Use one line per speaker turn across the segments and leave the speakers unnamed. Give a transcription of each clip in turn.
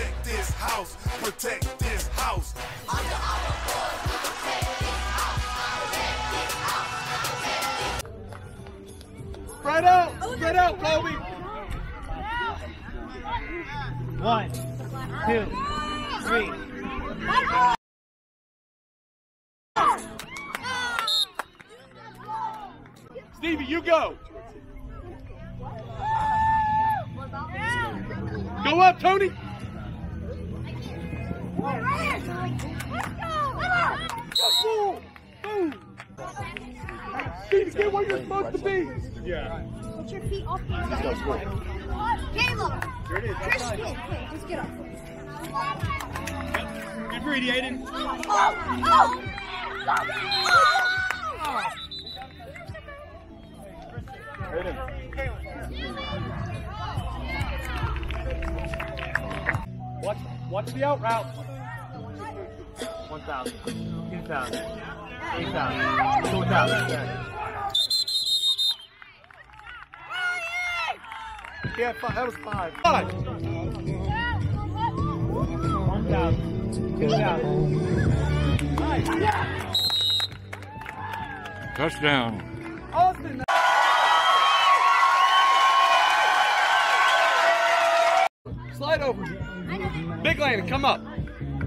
protect this house, protect this house. Under our blood, we protect this house, protect this house.
Spread out, Kobe.
1, 2, 3.
Stevie, you go. Go up, Tony. Stevie, get where you're supposed to be. Yeah.
Put your feet off the ground. Caleb. Christian, just get up.
Get ready, Aiden. Watch the out route.
1,000, 2,000, 8,000, 4,000.
Yeah, that was 5.
1,000, 2,000.
Touchdown.
Austin. Slide over. Big Landon, come up.
1,000,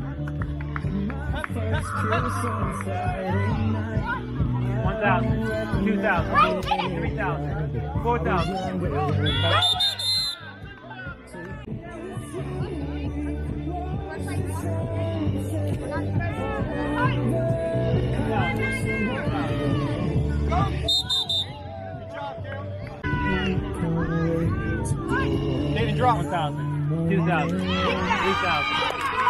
2,000, 3,000, 4,000.
David, drop.
1,000, 2,000, 3,000.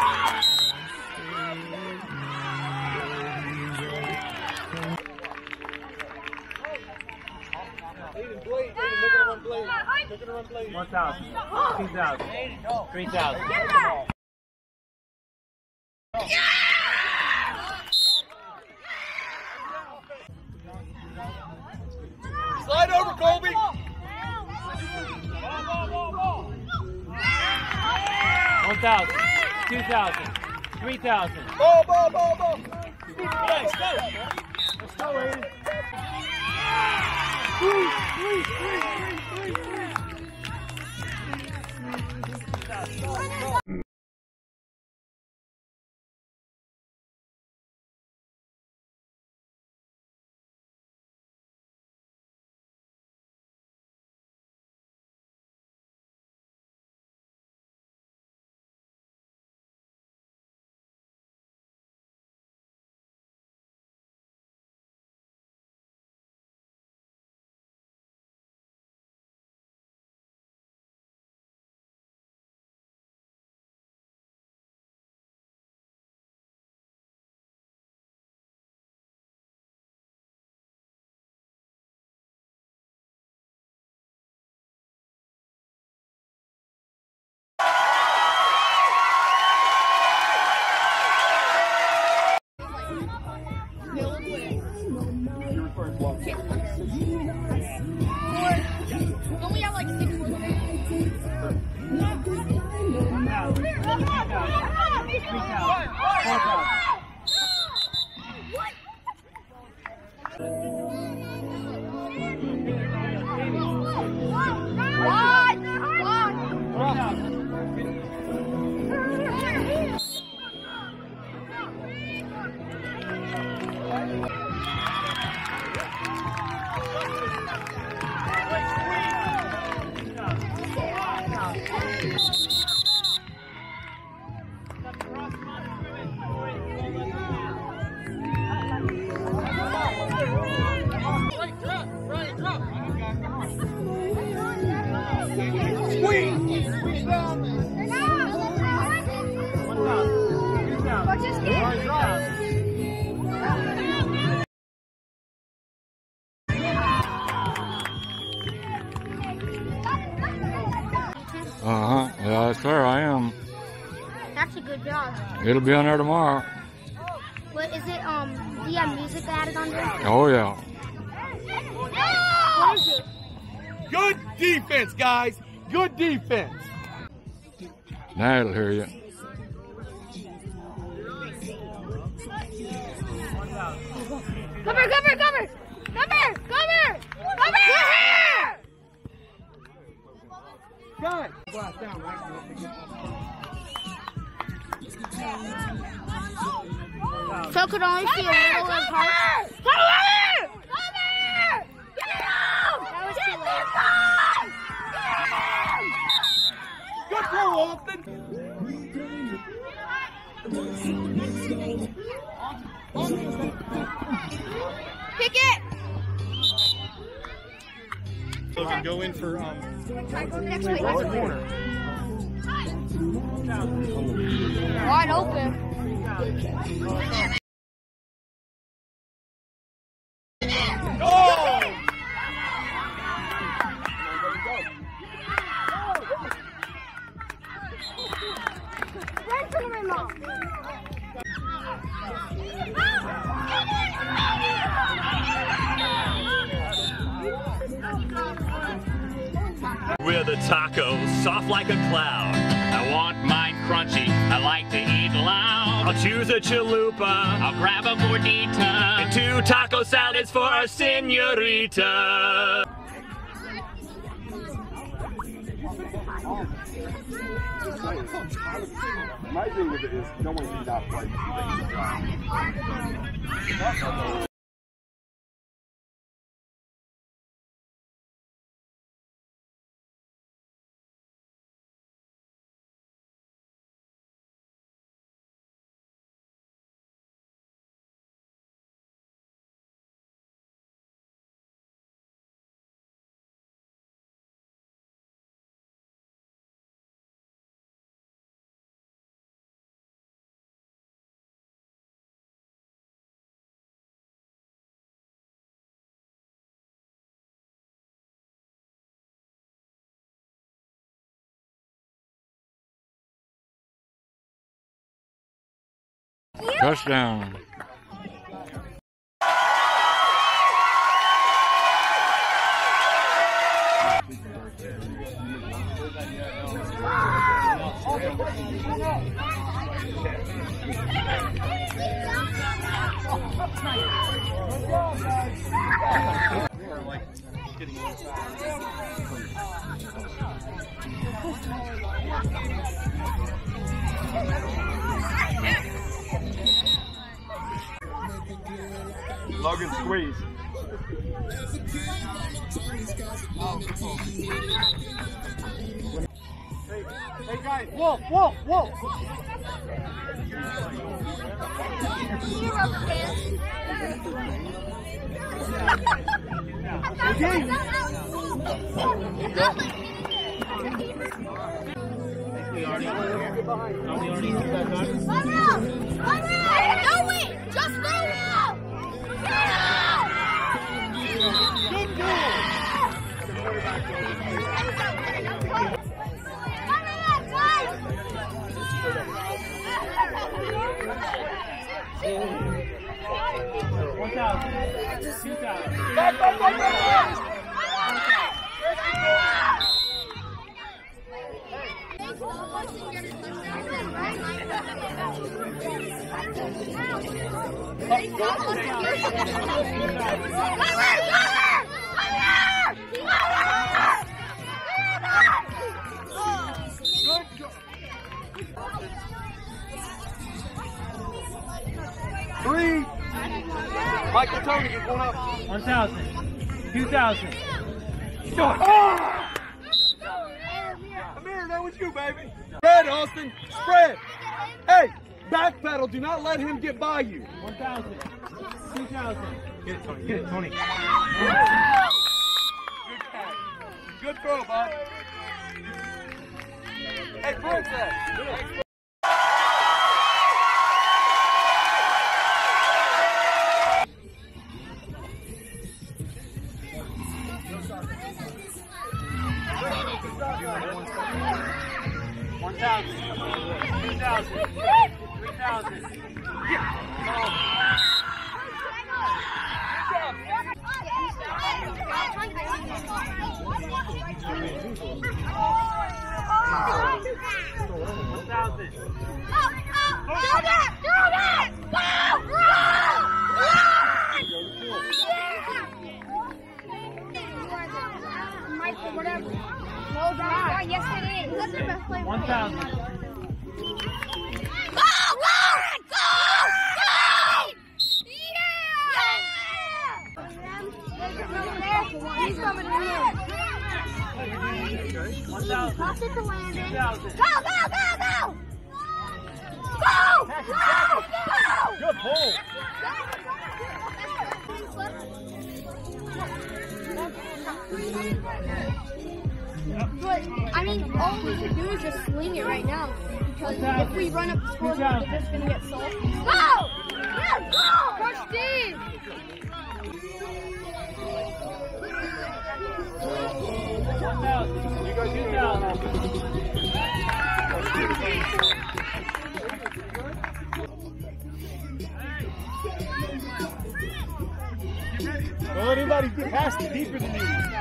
Blade, they're gonna run Blade. They're gonna run Blade.
1,000, 2,000, 3,000.
Slide over, Colby.
1,000, 2,000, 3,000.
Ball. Let's go. Let's go, Aiden. Three.
Don't we have like 6 more?
Uh-huh. Yes, sir, I am.
That's a good job.
It'll be on there tomorrow.
What is it? Do you have music added on there?
Oh, yeah.
What is it?
Good defense, guys. Good defense.
That'll hear you.
Cover, cover, cover! Cover! Cover! Cover!
Gun! Blast down, right?
So could only see a little of heart. Cover! Cover! Get out! That was too late.
Good throw, Austin!
Pick it!
Logan, go in for
Try to go next way.
the corner.
Wide open.
Oh!
Run for my mom.
With a taco, soft like a cloud. I want mine crunchy, I like to eat loud. I'll choose a chalupa, I'll grab a gordita, and 2 taco salads for our señorita.
My thing with it is, no one can not play.
Touchdown.
Logan, squeeze. Hey guys, Wolf, Wolf, Wolf!
No, wait! Just throw out!
Three. Michael Tony, you're going up.
1,000. 2,000.
Oh! Amir, that was you, baby. Spread, Austin. Spread. Hey, backpedal. Do not let him get by you.
1,000. 2,000. Get it, Tony. Get it, Tony.
Good catch. Good throw, bud. Hey, Princess.
2,000.
Whatever. No, God. Yes, it is. That's the best player.
1,000.
Go! Go! Go! Go! Yeah! He's coming in here.
1,000.
Toss it to Landon.
2,000.
Go! Go! Go! Go! Go! Go! Go!
Good pull.
But, I mean, all we can do is just swing it right now. Because if we run up the score, we're just going to get salty. Go! Yeah, go! Coach Steve!
You go 2,000.
Don't let anybody get past it deeper than you.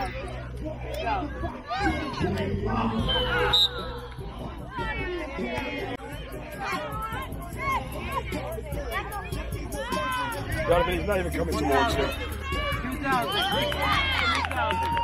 Donovan, he's not even coming towards you.
2,000. 3,000.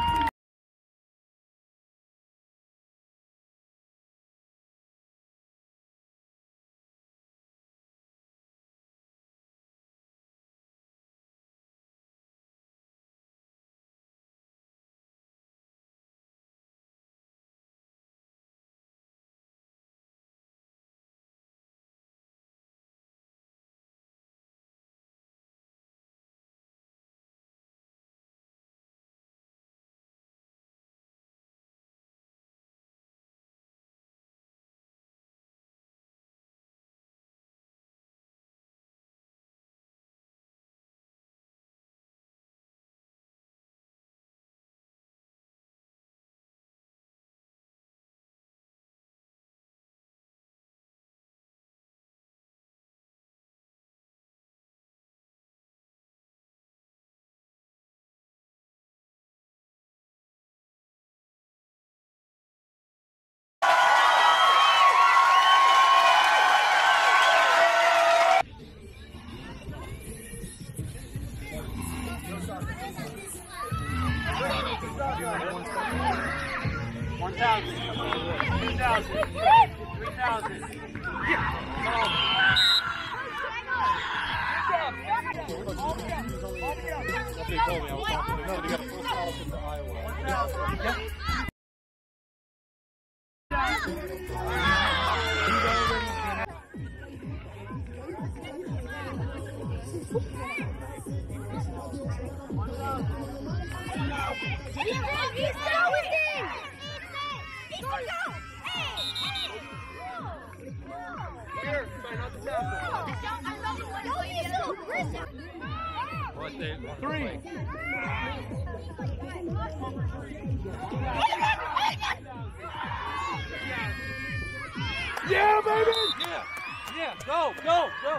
Yeah, baby! Yeah, yeah, go, go, go.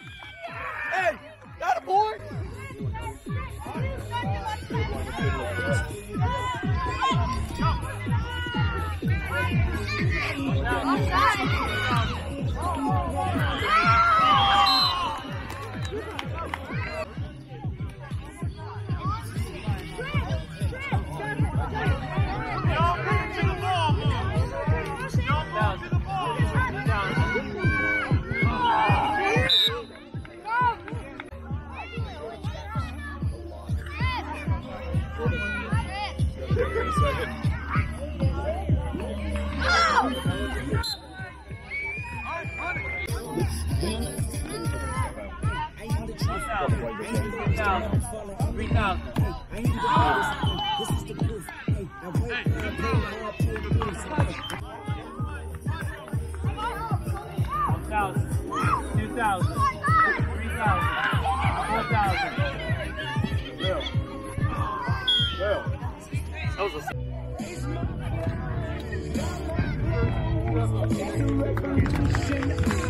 Hey, that a boy?
That was a